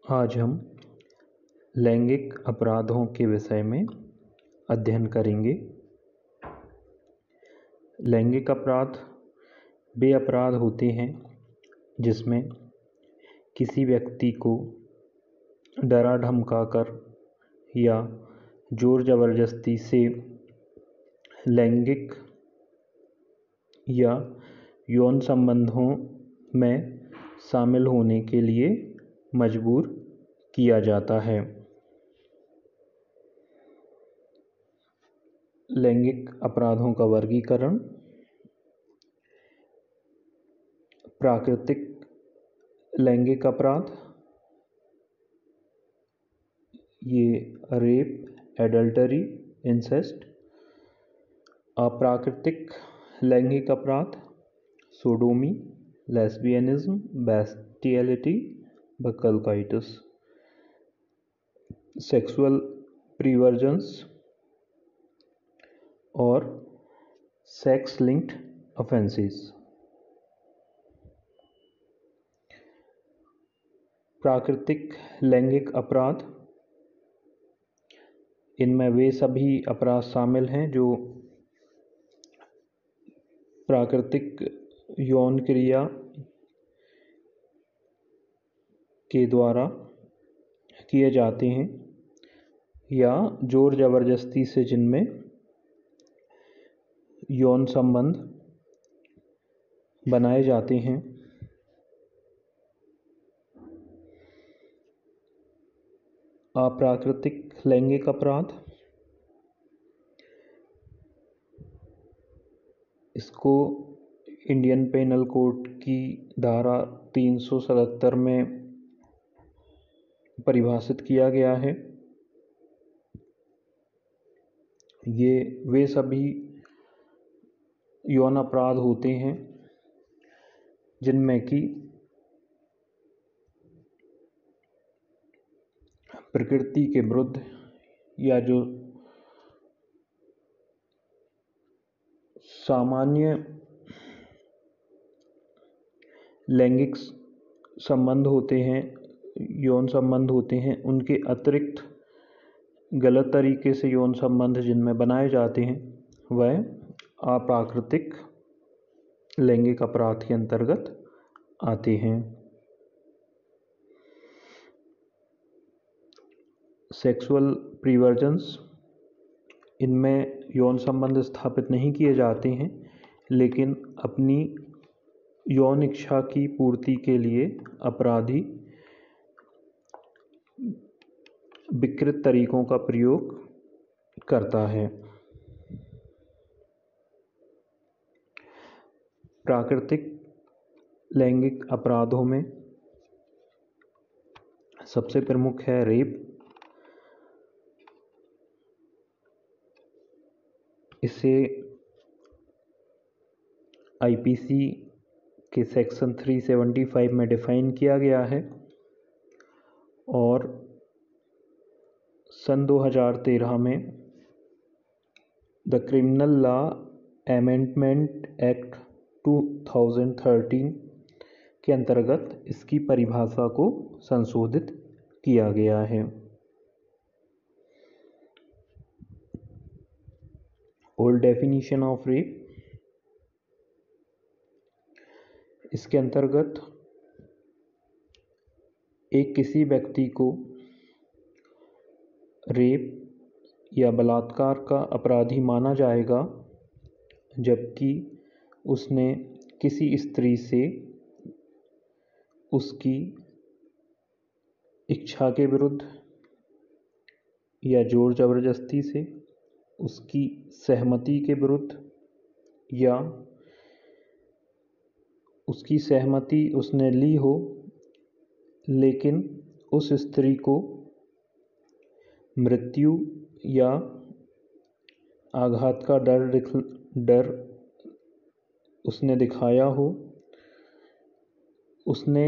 आज हम लैंगिक अपराधों के विषय में अध्ययन करेंगे। लैंगिक अपराध वे अपराध होते हैं जिसमें किसी व्यक्ति को डरा धमकाकर या जोर ज़बरदस्ती से लैंगिक या यौन संबंधों में शामिल होने के लिए मजबूर किया जाता है। लैंगिक अपराधों का वर्गीकरण। प्राकृतिक लैंगिक अपराध, ये रेप, एडल्टरी, इंसेस्ट। अप्राकृतिक लैंगिक अपराध, sodomy, lesbianism, bestiality, buccal coitus. Sexual perversions और सेक्स लिंक्ड ऑफेंसेस। प्राकृतिक लैंगिक अपराध, इनमें वे सभी अपराध शामिल हैं जो प्राकृतिक यौन क्रिया के द्वारा किए जाते हैं या जोर ज़बरदस्ती से जिनमें यौन संबंध बनाए जाते हैं। अप्राकृतिक लैंगिक अपराध, इसको इंडियन पेनल कोड की धारा 377 में परिभाषित किया गया है। ये वे सभी यौन अपराध होते हैं जिनमें कि प्रकृति के विरुद्ध या जो सामान्य लैंगिक संबंध होते हैं, यौन संबंध होते हैं, उनके अतिरिक्त गलत तरीके से यौन संबंध जिनमें बनाए जाते हैं वह अप्राकृतिक लैंगिक अपराध के अंतर्गत आते हैं। सेक्सुअल प्रीवर्जन्स, इनमें यौन संबंध स्थापित नहीं किए जाते हैं लेकिन अपनी यौन इच्छा की पूर्ति के लिए अपराधी विकृत तरीकों का प्रयोग करता है। प्राकृतिक लैंगिक अपराधों में सबसे प्रमुख है रेप। इसे आईपीसी के सेक्शन 375 में डिफाइन किया गया है और सन 2013 में the criminal law amendment act 2013 के अंतर्गत इसकी परिभाषा को संशोधित किया गया है। ओल्ड डेफिनेशन ऑफ रेप, इसके अंतर्गत एक किसी व्यक्ति को रेप या बलात्कार का अपराधी माना जाएगा जबकि उसने किसी स्त्री से उसकी इच्छा के विरुद्ध या जोर ज़बरदस्ती से उसकी सहमति के विरुद्ध या उसकी सहमति उसने ली हो लेकिन उस स्त्री को मृत्यु या आघात का डर उसने दिखाया हो, उसने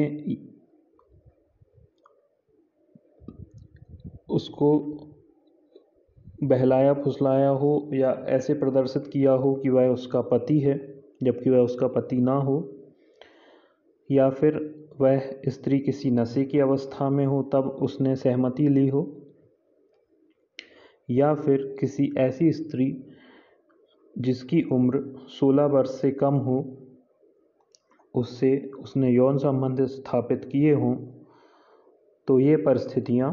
उसको बहलाया फुसलाया हो या ऐसे प्रदर्शित किया हो कि वह उसका पति है जबकि वह उसका पति ना हो, या फिर वह स्त्री किसी नशे की अवस्था में हो तब उसने सहमति ली हो, या फिर किसी ऐसी स्त्री जिसकी उम्र 16 वर्ष से कम हो उससे उसने यौन संबंध स्थापित किए हों, तो ये परिस्थितियाँ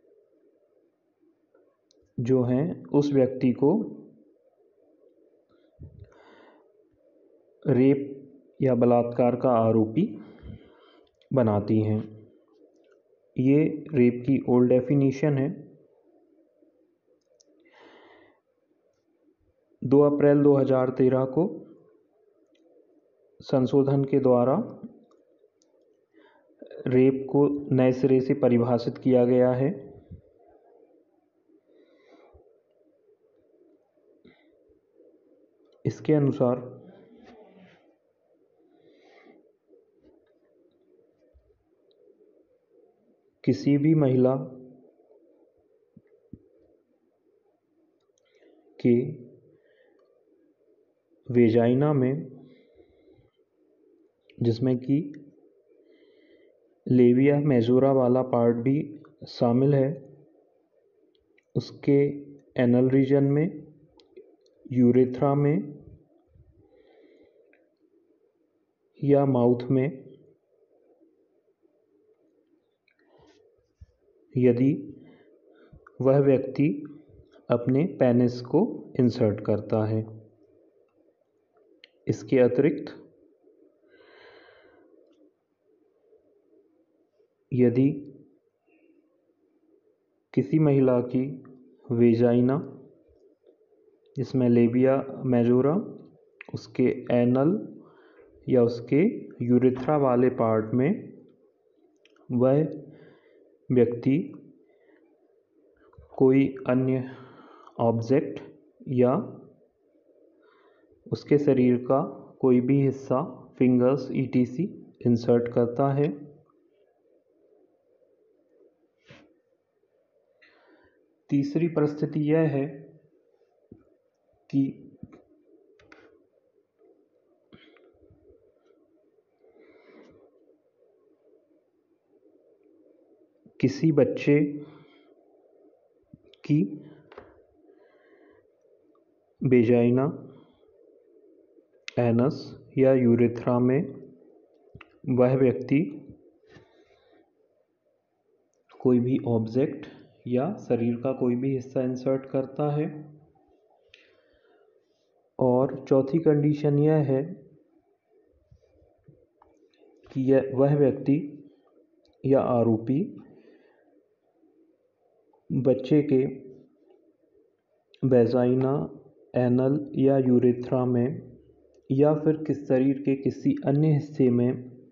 जो हैं उस व्यक्ति को रेप या बलात्कार का आरोपी बनाती हैं। ये रेप की ओल्ड डेफिनेशन है। 2 अप्रैल 2013 को संशोधन के द्वारा रेप को नए सिरे से परिभाषित किया गया है। इसके अनुसार किसी भी महिला के वेजाइना में, जिसमें कि लेबिया मेजोरा वाला पार्ट भी शामिल है, उसके एनल रीजन में, यूरेथ्रा में या माउथ में यदि वह व्यक्ति अपने पेनिस को इंसर्ट करता है। इसके अतिरिक्त यदि किसी महिला की वेजाइना, जिसमें लेबिया मेजोरा, उसके एनल या उसके यूरेथ्रा वाले पार्ट में वह व्यक्ति कोई अन्य ऑब्जेक्ट या उसके शरीर का कोई भी हिस्सा, फिंगर्स etc इंसर्ट करता है, तीसरी परिस्थिति यह है कि किसी बच्चे की वेजाइना, एनस या यूरेथ्रा में वह व्यक्ति कोई भी ऑब्जेक्ट या शरीर का कोई भी हिस्सा इंसर्ट करता है। और चौथी कंडीशन यह है कि वह व्यक्ति या आरोपी बच्चे के वेजाइना, एनल या यूरेथ्रा में या फिर शरीर के किसी अन्य हिस्से में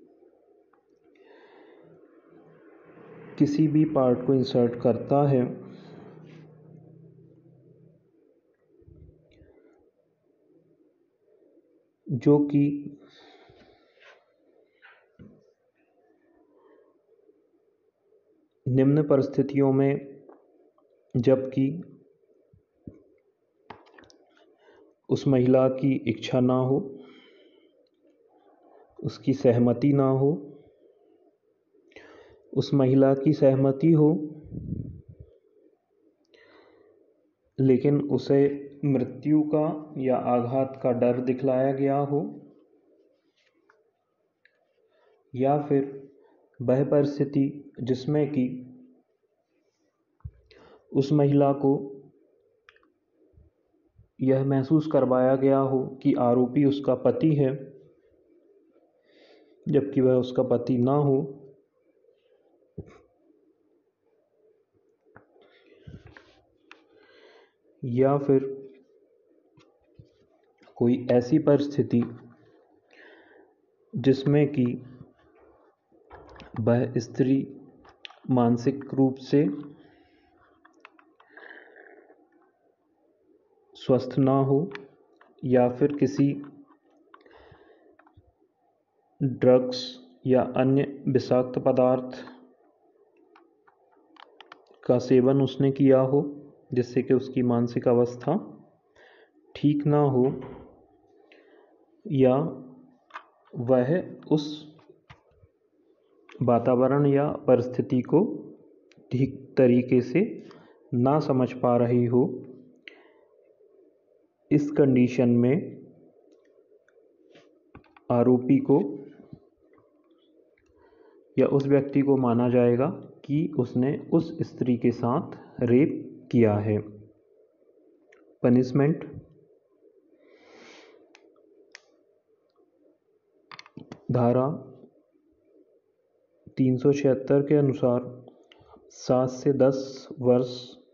किसी भी पार्ट को इंसर्ट करता है जो कि निम्न परिस्थितियों में, जबकि उस महिला की इच्छा ना हो, उसकी सहमति ना हो, उस महिला की सहमति हो लेकिन उसे मृत्यु का या आघात का डर दिखलाया गया हो, या फिर वह परिस्थिति जिसमें कि उस महिला को यह महसूस करवाया गया हो कि आरोपी उसका पति है जबकि वह उसका पति ना हो, या फिर कोई ऐसी परिस्थिति जिसमें कि वह स्त्री मानसिक रूप से स्वस्थ ना हो, या फिर किसी ड्रग्स या अन्य विषाक्त पदार्थ का सेवन उसने किया हो जिससे कि उसकी मानसिक अवस्था ठीक ना हो, या वह उस वातावरण या परिस्थिति को ठीक तरीके से ना समझ पा रही हो, इस कंडीशन में आरोपी को या उस व्यक्ति को माना जाएगा कि उसने उस स्त्री के साथ रेप किया है। पनिशमेंट: धारा 376 के अनुसार 7 से 10 वर्ष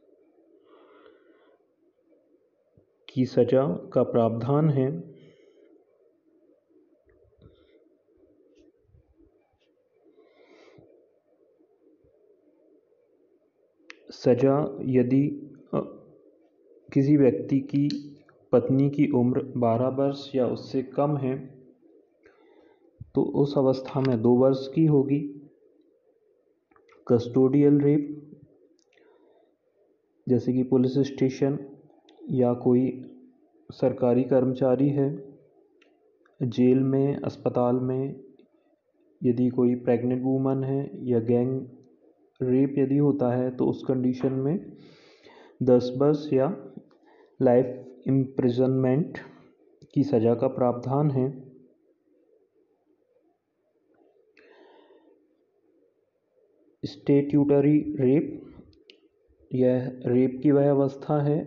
की सजा का प्रावधान है। सजा यदि किसी व्यक्ति की पत्नी की उम्र 12 वर्ष या उससे कम है तो उस अवस्था में 2 वर्ष की होगी। कस्टोडियल रेप, जैसे कि पुलिस स्टेशन या कोई सरकारी कर्मचारी है, जेल में, अस्पताल में यदि कोई प्रेग्नेंट वूमन है, या गैंग रेप यदि होता है तो उस कंडीशन में 10 वर्ष या लाइफ इम्प्रिजनमेंट की सज़ा का प्रावधान है। स्टैट्यूटरी रेप: यह रेप की वह अवस्था है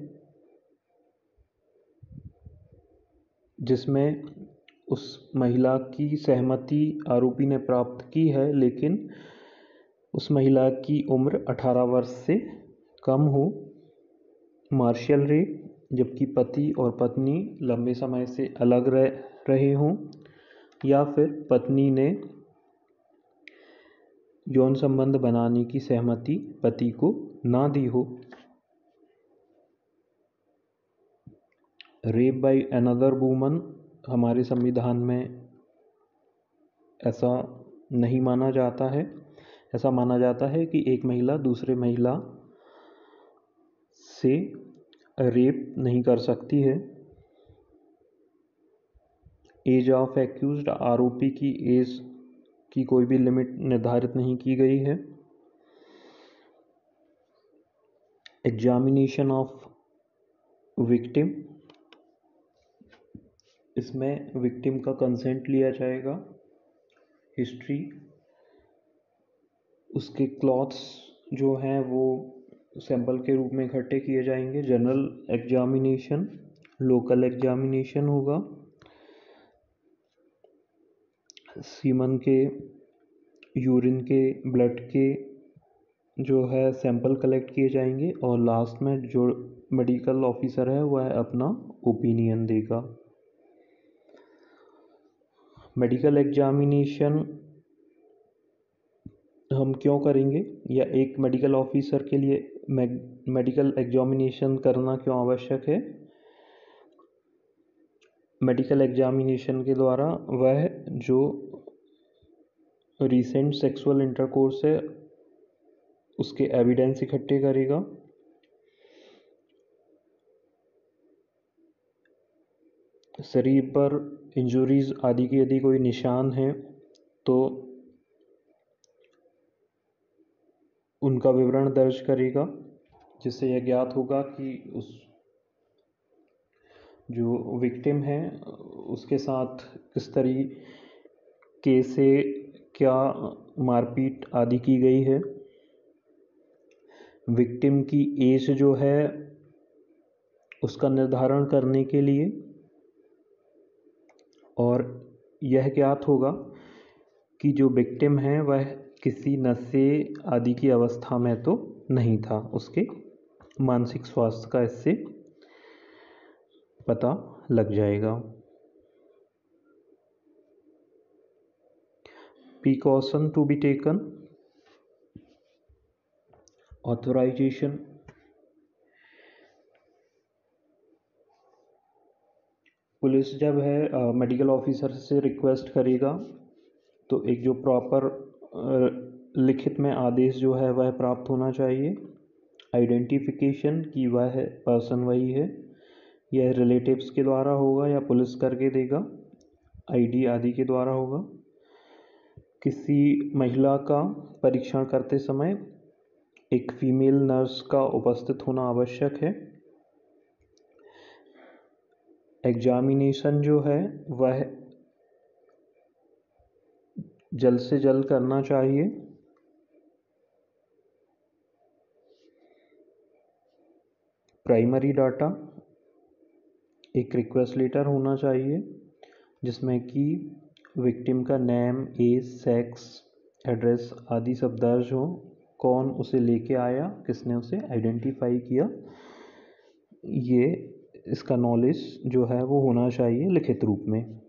जिसमें उस महिला की सहमति आरोपी ने प्राप्त की है, लेकिन उस महिला की उम्र 18 वर्ष से कम हो। मार्शियल रेप: जबकि पति और पत्नी लंबे समय से अलग रहे हों या फिर पत्नी ने यौन संबंध बनाने की सहमति पति को ना दी हो। रेप बाय अनदर वूमन: हमारे संविधान में ऐसा नहीं माना जाता है। ऐसा माना जाता है कि एक महिला दूसरे महिला से रेप नहीं कर सकती है। एज ऑफ एक्यूज्ड: आरोपी की एज की कोई भी लिमिट निर्धारित नहीं की गई है। एग्जामिनेशन ऑफ विक्टिम: इसमें विक्टिम का कंसेंट लिया जाएगा। हिस्ट्री: उसके क्लॉथ्स जो हैं वो सैंपल के रूप में इकट्ठे किए जाएंगे। जनरल एग्जामिनेशन, लोकल एग्जामिनेशन होगा। सीमन के, यूरिन के, ब्लड के जो है सैंपल कलेक्ट किए जाएंगे और लास्ट में जो मेडिकल ऑफिसर है वह अपना ओपिनियन देगा। मेडिकल एग्जामिनेशन हम क्यों करेंगे, या एक मेडिकल ऑफिसर के लिए मेडिकल एग्जामिनेशन करना क्यों आवश्यक है? मेडिकल एग्जामिनेशन के द्वारा वह जो रीसेंट सेक्सुअल इंटरकोर्स है उसके एविडेंस इकट्ठे करेगा। शरीर पर इंजुरीज आदि के यदि कोई निशान हैं तो उनका विवरण दर्ज करेगा, जिससे यह ज्ञात होगा कि उस जो विक्टिम है उसके साथ किस तरीके से क्या मारपीट आदि की गई है। विक्टिम की एज जो है उसका निर्धारण करने के लिए, और यह ज्ञात होगा कि जो विक्टिम है वह किसी नशे आदि की अवस्था में तो नहीं था। उसके मानसिक स्वास्थ्य का इससे पता लग जाएगा। Precaution to be taken: authorization, police जब है मेडिकल ऑफिसर से रिक्वेस्ट करेगा तो एक जो प्रॉपर लिखित में आदेश जो है वह प्राप्त होना चाहिए। आइडेंटिफिकेशन कि वह पर्सन वही है, यह रिलेटिव्स के द्वारा होगा या पुलिस करके देगा, आईडी आदि के द्वारा होगा। किसी महिला का परीक्षण करते समय एक फीमेल नर्स का उपस्थित होना आवश्यक है। एग्जामिनेशन जो है वह जल्द से जल्द करना चाहिए। प्राइमरी डाटा, एक रिक्वेस्ट लेटर होना चाहिए जिसमें कि विक्टिम का नेम, एज, सेक्स, एड्रेस आदि सब दर्ज हो, कौन उसे लेके आया, किसने उसे आइडेंटिफाई किया, ये इसका नॉलेज जो है वो होना चाहिए लिखित रूप में।